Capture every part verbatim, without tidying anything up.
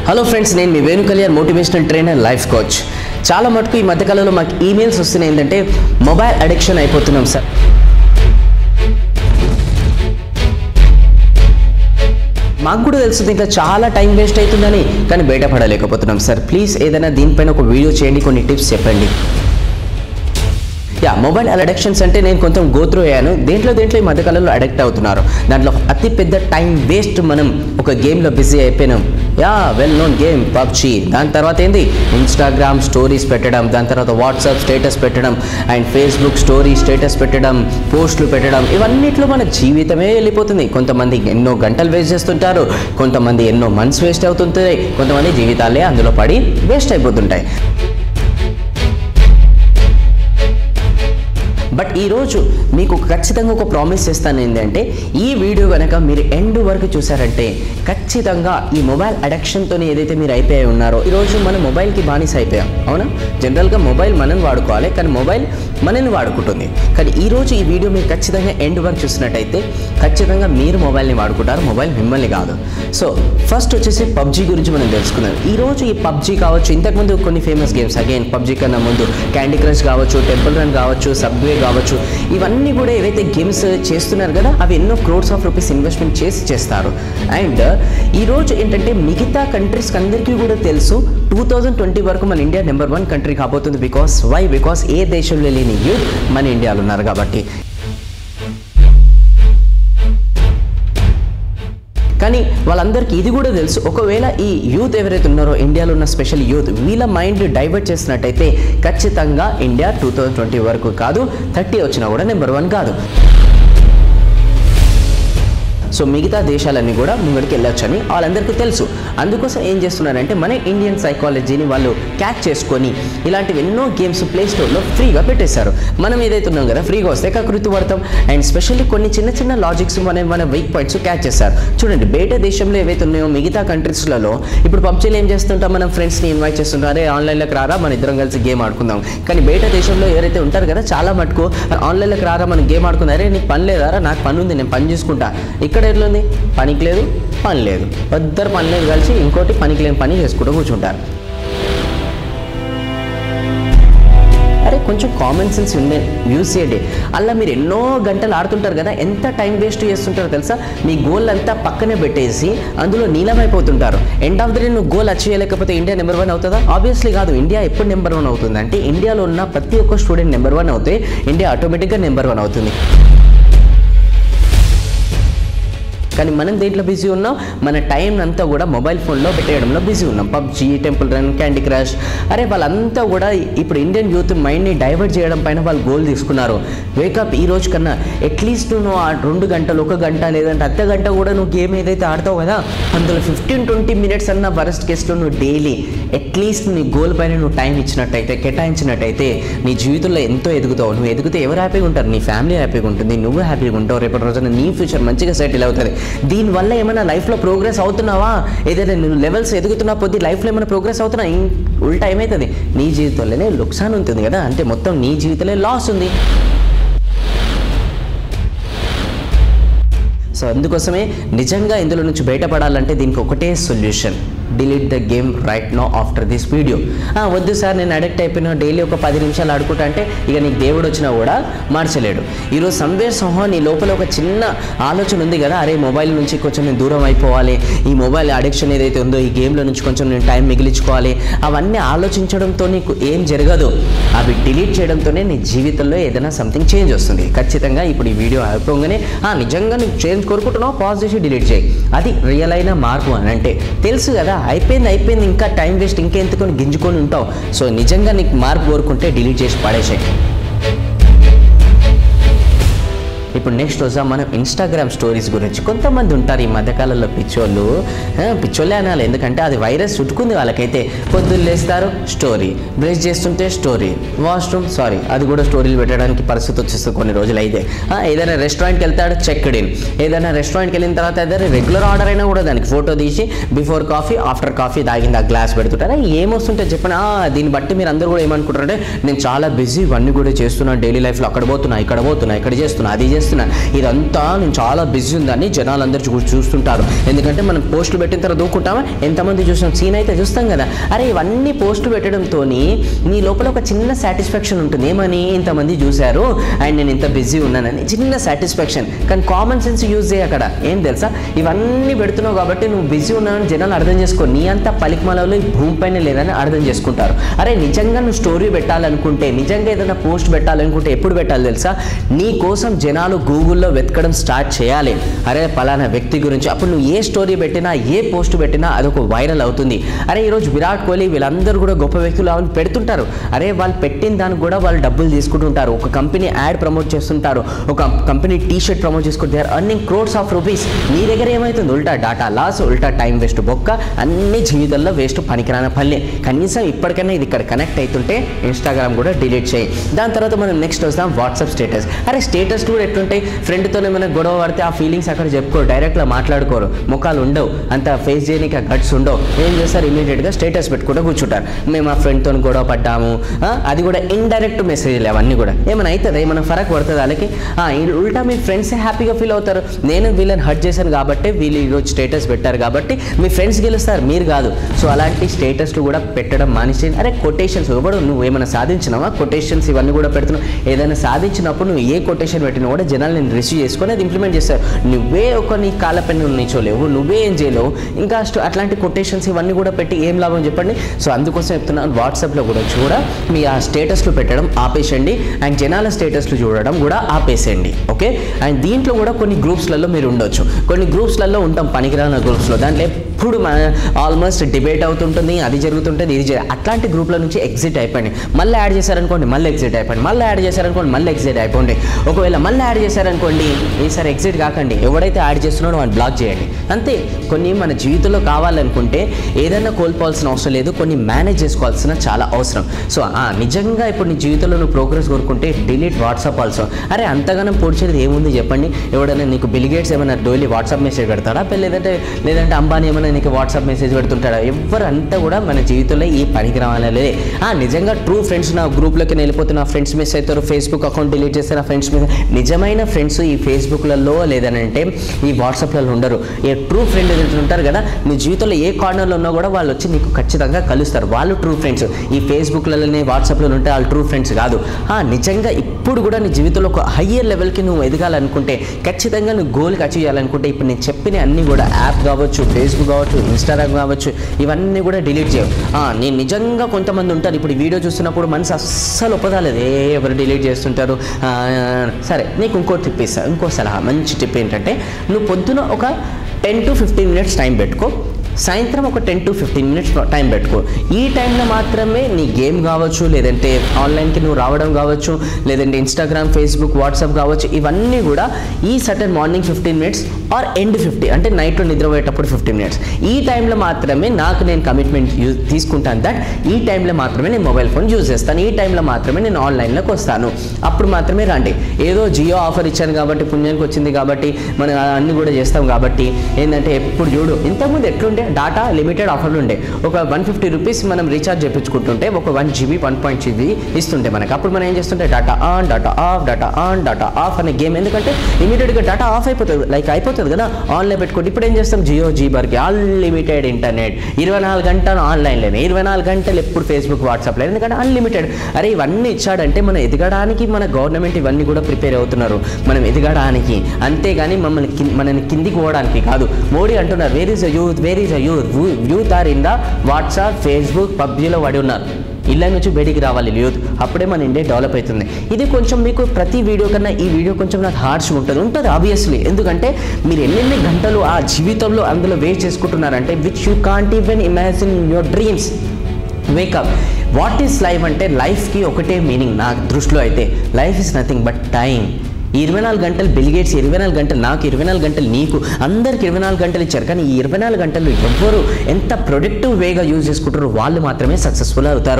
Hello friends, నేను మీ Venu Kalyan motivational trainer, life coach. చాలా మటుకు ఈ మధ్యకాలంలో మాకు ఈమెయిల్స్ వస్తున్నాయి ఏంటంటే మొబైల్ అడిక్షన్ అయిపోతున్నాం సార్. మాకు కూడా తెలుస్తుంది ఇంకా చాలా టైం వేస్ట్ అవుతుందని, కానీ బయటపడలేకపోతున్నాం సార్. ప్లీజ్ ఏదైనా దీనిపైన ఒక వీడియో చేయండి, కొన్ని టిప్స్ చెప్పండి. యా మొబైల్ అడిక్షన్స్ అంటే నేను కొంచెం గోత్రూ అయ్యాను. దేంట్లో దేంట్లో ఈ మధ్యకాలంలో అడిక్ట్ అవుతున్నారు. దాంట్లో అతి పెద్ద టైం వేస్ట్, మనం ఒక గేమ్లో బిజీ అయిపోయినాం. Ya well known game PUBG. దాని తర్వాత ఏంది ఇన్స్టాగ్రామ్ స్టోరీస్ పెట్టడం, దాని తర్వాత వాట్సాప్ స్టేటస్ పెట్టడం, అండ్ ఫేస్బుక్ స్టోరీ స్టేటస్ పెట్టడం, పోస్టులు పెట్టడం, ఇవన్నిట్లో మన జీవితమే వెళ్ళిపోతుంది. కొంతమంది ఎన్నో గంటలు వేస్ట్ చేస్తుంటారు, కొంతమంది ఎన్నో మంత్స్ వేస్ట్ అవుతుంటాయి, కొంతమంది జీవితాలే అందులో పడి వేస్ట్ అయిపోతుంటాయి. బట్ ఈరోజు మీకు ఖచ్చితంగా ఒక ప్రామిస్ చేస్తాను ఏంటంటే, ఈ వీడియో కనుక మీరు ఎండ్ వరకు చూసారంటే ఖచ్చితంగా ఈ మొబైల్ అడిక్షన్తో ఏదైతే మీరు అయిపోయి ఉన్నారో, ఈరోజు మనం మొబైల్కి బానిస అయిపోయాం. అవునా? జనరల్గా మొబైల్ మనం వాడుకోవాలి, కానీ మొబైల్ మనల్ని వాడుకుంటుంది. కానీ ఈరోజు ఈ వీడియో మీరు ఖచ్చితంగా ఎండ్ వరకు చూసినట్టయితే ఖచ్చితంగా మీరు మొబైల్ని వాడుకుంటారు, మొబైల్ మిమ్మల్ని కాదు. సో ఫస్ట్ వచ్చేసి పబ్జీ గురించి మనం తెలుసుకున్నాం. ఈరోజు ఈ పబ్జీ కావచ్చు, ఇంతకుముందు కొన్ని ఫేమస్ గేమ్స్, అగైన్ పబ్జీ కన్నా ముందు క్యాండీ క్రష్ కావచ్చు, టెంపుల్ రన్ కావచ్చు, సబ్వే కావచ్చు, ఇవన్నీ కూడా ఏవైతే గేమ్స్ చేస్తున్నారు కదా, అవి ఎన్నో క్రోర్స్ ఆఫ్ రూపీస్ ఇన్వెస్ట్మెంట్ చేసి చేస్తారు. అండ్ ఈరోజు ఏంటంటే మిగతా కంట్రీస్కి అందరికీ కూడా తెలుసు టూ థౌజండ్ ట్వంటీ వరకు మన ఇండియా నెంబర్ వన్ కంట్రీ కాబోతుంది. Because why? బికాస్ ఏ దేశంలో లేని యూత్ మన ఇండియాలో ఉన్నారు కాబట్టి. కానీ వాళ్ళందరికీ ఇది కూడా తెలుసు, ఒకవేళ ఈ యూత్ ఎవరైతే ఉన్నారో ఇండియాలో ఉన్న స్పెషల్ యూత్, వీళ్ళ మైండ్ డైవర్ట్ చేసినట్టయితే ఖచ్చితంగా ఇండియా టూ థౌజండ్ ట్వంటీ వరకు కాదు, థర్టీ వచ్చినా కూడా నెంబర్ వన్ కాదు. సో మిగతా దేశాలన్నీ కూడా ముంగడికి వెళ్ళొచ్చని వాళ్ళందరికీ తెలుసు. అందుకోసం ఏం చేస్తున్నారంటే మన ఇండియన్ సైకాలజీని వాళ్ళు క్యాచ్ చేసుకొని ఇలాంటివి ఎన్నో గేమ్స్ ప్లే స్టోర్లో ఫ్రీగా పెట్టేశారు. మనం ఏదైతే ఉన్నాం కదా, ఫ్రీగా వస్తే కకృతి పడతాం. అండ్ స్పెషల్లీ కొన్ని చిన్న చిన్న లాజిక్స్ మన మన వీక్ పాయింట్స్ క్యాచ్ చేస్తారు. చూడండి, బయట దేశంలో ఏవైతే ఉన్నాయో మిగతా కంట్రీస్లలో ఇప్పుడు పబ్జీలో ఏం చేస్తుంటాం, మనం ఫ్రెండ్స్ని ఇన్వైట్ చేస్తుంటాం, అరే ఆన్లైన్లోకి రారా మన ఇద్దరం కలిసి గేమ్ ఆడుకుందాం. కానీ బయట దేశంలో ఎవరైతే ఉంటారు కదా, చాలా మటుకు ఆన్లైన్లోకి రారా మనం గేమ్ ఆడుకుందాం, అరే నీకు పని లేదారా, నాకు పని ఉంది, నేను పని చూసుకుంటా. ఇక్కడ ఎట్లుంది, పనికి లేదు పని లేదు, ఇద్దరు పని లేదు కలిసి ఇంకోటి పనికి లేని పని చేసుకుంటూ కూర్చుంటారు. అరే కొంచెం కామన్ సెన్స్ ఉండే యూజ్ చేయండి. అలా మీరు ఎన్నో గంటలు ఆడుతుంటారు కదా, ఎంత టైం వేస్ట్ చేస్తుంటారో తెలుసా? మీ గోల్ అంతా పక్కనే పెట్టేసి అందులో నీలమైపోతుంటారు. ఎండ్ ఆఫ్ ద డే నువ్వు గోల్ అచీవ్ చేయలేకపోతే ఇండియా నెంబర్ వన్ అవుతుందా? ఆబ్వియస్లీ కాదు. ఇండియా ఎప్పుడు నెంబర్ వన్ అవుతుంది అంటే, ఇండియాలో ఉన్న ప్రతి ఒక్క స్టూడెంట్ నెంబర్ వన్ అవుతే ఇండియా ఆటోమేటిక్గా నెంబర్ వన్ అవుతుంది. కానీ మనం దేంట్లో బిజీ ఉన్నాం, మన టైం అంతా కూడా మొబైల్ ఫోన్లో పెట్టేయడంలో బిజీ ఉన్నాం. PUBG, Temple Run, Candy Crush, అరే వాళ్ళంతా కూడా ఇప్పుడు ఇండియన్ యూత్ మైండ్ని డైవర్ట్ చేయడం పైన వాళ్ళు గోల్ తీసుకున్నారు. వేకప్ ఈ రోజు కన్నా అట్లీస్ట్ నువ్వు ఆ రెండు గంటలు, ఒక గంట లేదంటే అర్ధ గంట కూడా నువ్వు గేమ్ ఏదైతే ఆడతావు కదా, అందులో ఫిఫ్టీన్ ట్వంటీ మినిట్స్ అన్న వరస్ట్ కేసులో నువ్వు డైలీ అట్లీస్ట్ నీ గోల్ పైన నువ్వు టైం ఇచ్చినట్టయితే, కేటాయించినట్టయితే నీ జీవితంలో ఎంతో ఎదుగుతావు. నువ్వు ఎదిగితే ఎవరు హ్యాపీగా ఉంటారు? నీ ఫ్యామిలీ హ్యాపీగా ఉంటుంది, నువ్వు హ్యాపీగా ఉంటావు. రేపటి రోజున నీ ఫ్యూచర్ మంచిగా సెటిల్ అవుతుంది. దీనివల్ల ఏమైనా లైఫ్లో ప్రోగ్రెస్ అవుతున్నావా? ఏదైతే నువ్వు లెవెల్స్ ఎదుగుతున్నా కొద్దీ లైఫ్లో ఏమైనా ప్రోగ్రెస్ అవుతున్నా, ఉల్టా ఏమవుతుంది, నీ జీవితంలోనే లుక్సాన్ ఉంటుంది కదా, అంటే మొత్తం నీ జీవితంలో లాస్ ఉంది. సో అందుకోసమే నిజంగా ఇందులో నుంచి బయటపడాలంటే దీనికి ఒకటే solution, delete the game right now after this video. వద్దు సార్ నేను అడిక్ట్ అయిపోయినా, డైలీ ఒక పది నిమిషాలు ఆడుకుంటా అంటే ఇక నీకు దేవుడు వచ్చినా కూడా మార్చలేడు. ఈరోజు సంవేర్ సహా నీ లోపల ఒక చిన్న ఆలోచన ఉంది కదా, అరే మొబైల్ నుంచి కొంచెం నేను దూరం అయిపోవాలి, ఈ మొబైల్ అడిక్షన్ ఏదైతే ఉందో ఈ గేమ్లో నుంచి కొంచెం నేను టైం మిగిలించుకోవాలి, అవన్నీ ఆలోచించడంతో నీకు ఏం జరగదు. అవి డిలీట్ చేయడంతోనే నీ జీవితంలో ఏదైనా సంథింగ్ చేంజ్ వస్తుంది ఖచ్చితంగా. ఇప్పుడు ఈ వీడియో అయిపోగానే నిజంగా నీకు చేంజ్ కోరుకుంటున్నావు, పాజ్ చేసి డిలీట్ చేయి. అది రియల్ అయిన మార్పు అని అంటే తెలుసు కదా, అయిపోయింది అయిపోయింది ఇంకా టైం వేస్ట్ ఇంకెందుకొని గింజుకొని ఉంటావు. సో నిజంగా నీకు మార్పు కోరుకుంటే డిలీట్ చేసి పడేసాయి. ఇప్పుడు నెక్స్ట్ రోజు మనం ఇన్స్టాగ్రామ్ స్టోరీస్ గురించి. కొంతమంది ఉంటారు ఈ మధ్యకాలంలో పిచ్చోళ్ళు, పిచ్చోళ్ళే అనాలి, ఎందుకంటే అది వైరస్ చుట్టుకుంది వాళ్ళకైతే. పొద్దున్న లేస్తారు స్టోరీ, బ్రష్ చేస్తుంటే స్టోరీ, వాష్రూమ్ సారీ అది కూడా స్టోరీలు పెట్టడానికి పరిస్థితి వచ్చేస్తుంది కొన్ని రోజులు అయితే. ఏదైనా రెస్టారెంట్కి వెళ్తాడు, చెక్డ్ ఇన్. ఏదైనా రెస్టారెంట్కి వెళ్ళిన తర్వాత ఏదైనా రెగ్యులర్ ఆర్డర్ అయినా కూడా దానికి ఫోటో తీసి బిఫోర్ కాఫీ ఆఫ్టర్ కాఫీ తాగింది ఆ గ్లాస్ పెడుతుంటారు. ఏమొస్తుంటే చెప్పండి. దీన్ని బట్టి మీరు అందరూ కూడా ఏమనుకుంటారంటే నేను చాలా బిజీ, ఇవన్నీ కూడా చేస్తున్నాను డైలీ లైఫ్లో, అక్కడ పోతున్నా ఇక్కడ పోతున్నా ఇక్కడ చేస్తున్నా అది చేస్తున్నా చేస్తున్నా, ఇదంతా నేను చాలా బిజీ ఉందని జనాలందరూ చూ చూస్తుంటారు ఎందుకంటే మనం పోస్టులు పెట్టిన తర్వాత దూకుంటామా, ఎంతమంది చూసాం, సీన్ అయితే చూస్తాం కదా. అరే ఇవన్నీ పోస్టులు పెట్టడంతో నీ లోపల ఒక చిన్న సాటిస్ఫాక్షన్ ఉంటుంది, ఏమని ఇంతమంది చూశారు అండ్ నేను ఇంత బిజీ ఉన్నానని చిన్న సాటిస్ఫాక్షన్. కానీ కామన్ సెన్స్ యూజ్ చేయ అక్కడ. ఏం తెలుసా, ఇవన్నీ పెడుతున్నావు కాబట్టి నువ్వు బిజీ ఉన్నావని జనాలు అర్థం చేసుకో, నీ అంత పలికిమలలో ఈ భూమి పైన లేదని అర్థం చేసుకుంటారు. అరే నిజంగా నువ్వు స్టోరీ పెట్టాలనుకుంటే, నిజంగా ఏదైనా పోస్ట్ పెట్టాలనుకుంటే ఎప్పుడు పెట్టాలి తెలుసా, నీ కోసం జనాలు గూగుల్లో వెతకడం స్టార్ట్ చేయాలి. అరే పలానా వ్యక్తి గురించి, అప్పుడు నువ్వు ఏ స్టోరీ పెట్టినా ఏ పోస్ట్ పెట్టినా అదొక వైరల్ అవుతుంది. అరే ఈరోజు విరాట్ కోహ్లీ వీళ్ళందరూ కూడా గొప్ప వ్యక్తులు అని పెడుతుంటారు. అరే వాళ్ళు పెట్టిన దానికి కూడా వాళ్ళు డబ్బులు తీసుకుంటుంటారు. ఒక కంపెనీ యాడ్ ప్రమోట్ చేస్తుంటారు, ఒక కంపెనీ టీ షర్ట్ ప్రమోట్ చేసుకుంటారు, అర్నింగ్ క్రోడ్స్ ఆఫ్ రూపీస్. నీ దగ్గర ఏమవుతుంది, ఉల్టా డాటా లాస్, ఉల్టా టైం వేస్ట్, బొక్క, అన్ని జీవితంలో వేస్ట్, పనికిరాని పల్లె. కనీసం ఇప్పటికైనా ఇది ఇక్కడ కనెక్ట్ అవుతుంటే ఇన్స్టాగ్రామ్ కూడా డిలీట్ చేయి. దాని తర్వాత మనం నెక్స్ట్ వస్తాం వాట్సాప్ స్టేటస్. అరే స్టేటస్ కూడా ఎట్లుంటాయి, ఫ్రెండ్తోనే మనం గొడవ పడితే ఆ ఫీలింగ్స్ అక్కడ చెప్పుకో, డైరెక్ట్గా మాట్లాడుకోరు, ముఖాలు ఉండవు, అంత ఫేస్ చేయడానికి గట్స్ ఉండవు. ఏం చేస్తారు, ఇమీడియట్గా స్టేటస్ పెట్టుకుంటూ కూర్చుంటారు. మేము ఆ ఫ్రెండ్తో గొడవ పడ్డాము, అది కూడా ఇండైరెక్ట్ మెసేజ్లు అవన్నీ కూడా. ఏమైనా అవుతుంది, ఏమైనా ఫరక్ పడుతుంది వాళ్ళకి. ఉల్టా మీ ఫ్రెండ్స్ హ్యాపీగా ఫీల్ అవుతారు, నేను వీళ్ళని హర్ట్ చేశాను కాబట్టి వీళ్ళు ఈరోజు స్టేటస్ పెట్టారు కాబట్టి మీ ఫ్రెండ్స్ గెలుస్తారు, మీరు కాదు. సో అలాంటి స్టేటస్లు కూడా పెట్టడం మానేసి, అరే కొటేషన్స్ ఎవడు నువ్వు ఏమైనా సాధించినావా, కొటేషన్స్ ఇవన్నీ కూడా పెడుతున్నావు. ఏదైనా సాధించినప్పుడు నువ్వు ఏ కొటేషన్ పెట్టినా కూడా జనాలు నేను రిసీవ్ చేసుకొని అది ఇంప్లిమెంట్ చేస్తారు. నువ్వే ఒక నీ కాళ్ళ పెన్ను నిల్చోలేవు, నువ్వే ఏం చేయలేవు, ఇంకా అట్లాంటి కొటేషన్స్ ఇవన్నీ కూడా పెట్టి ఏం లాభం చెప్పండి. సో అందుకోసం చెప్తున్నాను, వాట్సాప్లో కూడా చూడ మీ ఆ స్టేటస్లు పెట్టడం ఆపేసండి అండ్ జనాల స్టేటస్లు చూడడం కూడా ఆపేసేయండి. ఓకే, అండ్ దీంట్లో కూడా కొన్ని గ్రూప్స్లలో మీరు ఉండొచ్చు. కొన్ని గ్రూప్స్లలో ఉంటాం, పనికిరాని గ్రూప్స్లో, దాంట్లో ఎప్పుడు ఆల్మోస్ట్ డిబేట్ అవుతుంటుంది, అది జరుగుతుంటుంది, ఇది జరుగుతుంది. అట్లాంటి గ్రూప్ల నుంచి ఎగ్జిట్ అయిపోయింది. మళ్ళీ యాడ్ చేశారనుకోండి మళ్ళీ ఎగ్జిట్ అయిపోయింది, మళ్ళీ యాడ్ చేశారనుకోండి మళ్ళీ ఎగ్జిట్ అయిపోండి. ఒకవేళ మళ్ళీ యాడ్ చేశారనుకోండి ఈసారి ఎగ్జిట్ కాకండి, ఎవడైతే యాడ్ చేస్తున్నాడో వాడిని బ్లాక్ చేయండి. అంతే. కొన్ని మన జీవితంలో కావాలనుకుంటే ఏదైనా కోల్పోవాల్సిన అవసరం లేదు, కొన్ని మేనేజ్ చేసుకోవాల్సిన చాలా అవసరం. సో నిజంగా ఇప్పుడు నీ జీవితంలో నువ్వు ప్రోగ్రెస్ కోరుకుంటే డిలీట్ వాట్సాప్ ఆల్సో. అరే అంతగానం పొడిచేది ఏముంది చెప్పండి, ఎవడైనా నీకు బిల్ గేట్స్ ఏమైనా డైలీ వాట్సాప్ మెసేజ్ పెడతాడా, లేదంటే లేదంటే అంబానీ ఏమైనా నీకు వాట్సాప్ మెసేజ్ పెడుతుంటాడా, ఎవరంతా కూడా మన జీవితంలో ఈ పనికి రావాలే. నిజంగా ట్రూ ఫ్రెండ్స్ నా గ్రూప్లోకి వెళ్ళిపోతే నా ఫ్రెండ్స్ మిస్ అవుతారు, ఫేస్బుక్ అకౌంట్ డిలీట్ చేస్తే నా ఫ్రెండ్స్ మిస్. నిజమైన ఫ్రెండ్స్ ఈ ఫేస్బుక్లలో లేదనంటే ఈ వాట్సాప్లలో ఉండరు. ఏ ట్రూ ఫ్రెండ్ ఏదైతే ఉంటారు కదా, నీ జీవితంలో ఏ కార్నర్లో ఉన్నా కూడా వాళ్ళు వచ్చి నీకు ఖచ్చితంగా కలుస్తారు, వాళ్ళు ట్రూ ఫ్రెండ్స్. ఈ ఫేస్బుక్లలోనే వాట్సాప్లో ఉంటే వాళ్ళు ట్రూ ఫ్రెండ్స్ కాదు. నిజంగా ఇప్పుడు కూడా నీ జీవితంలో ఒక హయ్యర్ లెవెల్కి నువ్వు ఎదగాలనుకుంటే, ఖచ్చితంగా నువ్వు గోల్కి అచీవ్ చేయాలనుకుంటే ఇప్పుడు నేను చెప్పిన అన్నీ కూడా యాప్ కావచ్చు, ఫేస్బుక్ కావచ్చు, ఇన్స్టాగ్రామ్ కావచ్చు, ఇవన్నీ కూడా డిలీట్ చేయవు. నేను నిజంగా కొంతమంది ఉంటారు ఇప్పుడు ఈ వీడియో చూస్తున్నప్పుడు మనసు అస్సలు ఒప్పదాలేదు, ఏ ఎవరు డిలీట్ చేస్తుంటారు. సరే నీకు ఇంకో టిప్ ఇస్తా, ఇంకో సలహా, మంచి టిప్ ఏంటంటే నువ్వు పొద్దున ఒక ten to fifteen minutes time పెట్టుకో, సాయంత్రం ఒక ten to fifteen minutes time పెట్టుకో. ఈ టైంలో మాత్రమే నీ గేమ్ కావచ్చు, లేదంటే ఆన్లైన్కి నువ్వు రావడం కావచ్చు, లేదంటే ఇన్స్టాగ్రామ్, ఫేస్బుక్, వాట్సాప్ కావచ్చు, ఇవన్నీ కూడా ఈ సటన్ morning fifteen minutes or and fifty అంటే నైట్లో నిద్రపోయేటప్పుడు ఫిఫ్టీన్ మినిట్స్ ఈ టైంలో మాత్రమే నాకు నేను కమిట్మెంట్ యూజ్ తీసుకుంటాను దట్ ఈ టైంలో మాత్రమే నేను మొబైల్ ఫోన్ యూజ్ చేస్తాను, ఈ టైంలో మాత్రమే నేను ఆన్లైన్లోకి వస్తాను, అప్పుడు మాత్రమే రండి. ఏదో జియో ఆఫర్ ఇచ్చాను కాబట్టి, పుణ్యానికి వచ్చింది కాబట్టి మనం అన్నీ కూడా చేస్తాం కాబట్టి ఏంటంటే ఎప్పుడు చూడు. ఇంతకుముందు ఎట్లుండే డాటా లిమిటెడ్ ఆఫర్లు ఉండే, ఒక వన్ ఫిఫ్టీ రూపీస్ మనం రీఛార్జ్ చేయించుకుంటుంటే ఒక one GB one point GB ఇస్తుంటే మనకి, అప్పుడు మనం ఏం చేస్తుంటే data on data off data on data off అనే గేమ్. ఎందుకంటే ఇమీడియట్గా డేటా ఆఫ్ అయిపోతుంది, లైక్ అయిపోతుంది కదా ఆన్లైన్ పెట్టుకోండి. ఇప్పుడు ఏం చేస్తాం, జియో జీబర్కి అన్లిమిటెడ్ ఇంటర్నెట్, ఇరవై నాలుగు గంటలు ఆన్లైన్లోనే, ఇరవై నాలుగు గంటలు ఎప్పుడు ఫేస్బుక్, వాట్సాప్లో, ఎందుకంటే అన్లిమిటెడ్. అరే ఇవన్నీ ఇచ్చాడంటే మనం ఎదగడానికి మన గవర్నమెంట్ ఇవన్నీ కూడా ప్రిపేర్ అవుతున్నారు, మనం ఎదగడానికి, అంతేగాని మమ్మల్ని మనని కిందికి పోవడానికి కాదు. మోడీ అంటున్నారు where is a youth, where is a youth, youth are in the WhatsApp, Facebook, పబ్జీలో పడి ఉన్నారు. ఇళ్ళ నుంచి బయటికి రావాలి యూత్, అప్పుడే మన ఇండియా డెవలప్ అవుతుంది. ఇది కొంచెం మీకు ప్రతి వీడియో కన్నా ఈ వీడియో కొంచెం నాకు హార్ష్ ఉంటుంది ఉంటుంది ఆబ్వియస్లీ, ఎందుకంటే మీరు ఎన్నెన్ని గంటలు ఆ జీవితంలో అందులో వేస్ట్ చేసుకుంటున్నారంటే which you can't even imagine your dreams. Wake up. What is life అంటే లైఫ్కి ఒకటే మీనింగ్ నా దృష్టిలో అయితే, life is nothing but time. ఈ ఇరవై నాలుగు గంటలు బిల్ గేట్స్ ఇరవై నాలుగు గంటలు నాకు, ఇరవై నాలుగు గంటలు నీకు, అందరికి ఇరవై నాలుగు గంటలు ఇచ్చారు. కానీ ఈ ఇరవై నాలుగు గంటలు ఎవ్వరు ఎంత ప్రొడక్టివ్ వేగా యూజ్ చేసుకుంటారో వాళ్ళు మాత్రమే సక్సెస్ఫుల్ అవుతారు.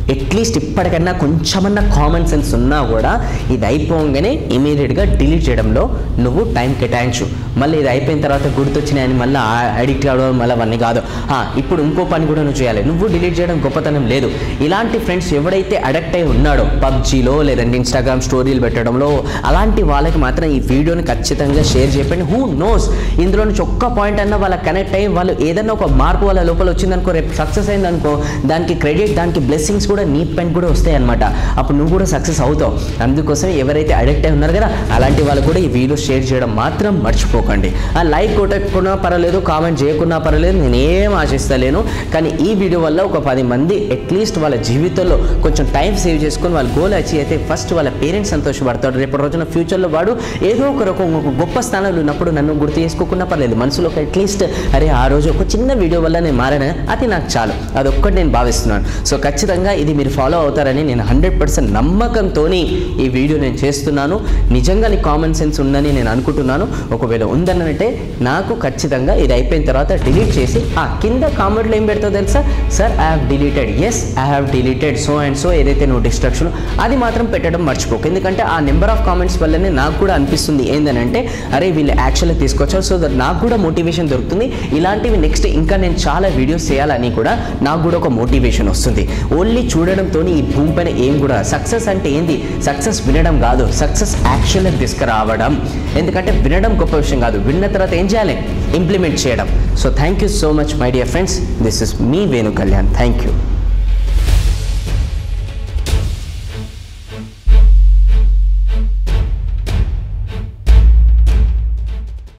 అట్లీస్ట్ ఇప్పటికన్నా కొంచెమన్నా కామన్ సెన్స్ ఉన్నా కూడా ఇది అయిపోగానే ఇమీడియట్గా డిలీట్ చేయడంలో నువ్వు టైం కేటాయించు. మళ్ళీ ఇది అయిపోయిన తర్వాత గుర్తొచ్చినాయని మళ్ళీ అడిక్ట్ అవ్వడం మళ్ళీ అవన్నీ కాదు. ఇప్పుడు ఇంకో పని కూడా నువ్వు చేయాలి. నువ్వు డిలీట్ చేయడం గొప్పతనం లేదు. ఇలాంటి ఫ్రెండ్స్ ఎవడైతే అడిక్ట్ అయి ఉన్నాడో పబ్జీలో లేదంటే ఇన్స్టాగ్రామ్ స్టోరీలు పెట్టడంలో, అలాంటి వాళ్ళకి మాత్రం ఈ వీడియోని ఖచ్చితంగా షేర్ చేయండి. హూ నోస్ ఇందులో నుంచి ఒక్క పాయింట్ అన్నా వాళ్ళకి కనెక్ట్ అయ్యి వాళ్ళు ఏదైనా ఒక మార్పు వాళ్ళ లోపల వచ్చిందనుకో, రేపు సక్సెస్ అయిందనుకో, దానికి క్రెడిట్ దానికి బ్లెస్సింగ్స్ కూడా నీ పైన కూడా వస్తాయి అనమాట. అప్పుడు నువ్వు కూడా సక్సెస్ అవుతావు. అందుకోసం ఎవరైతే అడిక్ట్ అయి ఉన్నారు కదా అలాంటి వాళ్ళు కూడా ఈ వీడియో షేర్ చేయడం మాత్రం మర్చిపోకండి. ఆ లైక్ కొట్టకున్నా పర్వాలేదు, కామెంట్ చేయకున్నా పర్వాలేదు, నేనేం ఆశిస్తలేను. కానీ ఈ వీడియో వల్ల ఒక పది మంది అట్లీస్ట్ వాళ్ళ జీవితంలో కొంచెం టైం సేవ్ చేసుకొని వాళ్ళ గోల్ అచీవ్ అయితే ఫస్ట్ వాళ్ళ పేరెంట్స్ సంతోషపడతాడు. రేపు రోజున ఫ్యూచర్లో వాడు ఏదో ఒక రకం ఒక గొప్ప స్థానంలో ఉన్నప్పుడు నన్ను గుర్తు చేసుకోకుండా పర్లేదు, మనసులో ఒక అట్లీస్ట్ అరే ఆ రోజు ఒక చిన్న వీడియో వల్ల నేను మారాను, అది నాకు చాలు, అదొక్కటి నేను భావిస్తున్నాను. సో ఖచ్చితంగా ఇది మీరు ఫాలో అవుతారని నేను హండ్రెడ్ పర్సెంట్ నమ్మకంతో ఈ వీడియో నేను చేస్తున్నాను. నిజంగా నీ కామన్ సెన్స్ ఉందని నేను అనుకుంటున్నాను. ఒకవేళ ఉందనంటే నాకు ఖచ్చితంగా ఇది అయిపోయిన తర్వాత డిలీట్ చేసి ఆ కింద కామెంట్లో ఏం పెడతావు తెలుసా, sir I have deleted, yes I have deleted so and so, ఏదైతే నువ్వు డిస్ట్రక్షన్ అది మాత్రం పెట్టడం మర్చిపోకు. ఎందుకంటే ఆ నెంబర్ ఆఫ్ కామెంట్స్ వల్లనే నాకు కూడా అనిపిస్తుంది ఏంటంటే అరే వీళ్ళు యాక్చువల్గా తీసుకొచ్చారు, సో దట్ నాకు కూడా మోటివేషన్ దొరుకుతుంది. ఇలాంటివి నెక్స్ట్ ఇంకా నేను చాలా వీడియోస్ చేయాలని కూడా నాకు కూడా ఒక మోటివేషన్ వస్తుంది. ఓన్లీ చూడడంతో ఈ భూమి పైన ఏం కూడా సక్సెస్ అంటే ఏంది, సక్సెస్ వినడం కాదు, సక్సెస్ యాక్చువల్గా తీసుకురావడం. ఎందుకంటే వినడం గొప్ప విషయం కాదు, విన్న తర్వాత ఏం చేయాలి, ఇంప్లిమెంట్ చేయడం. So thank you so much my dear friends, this is me Venu Kalyan. Thank you.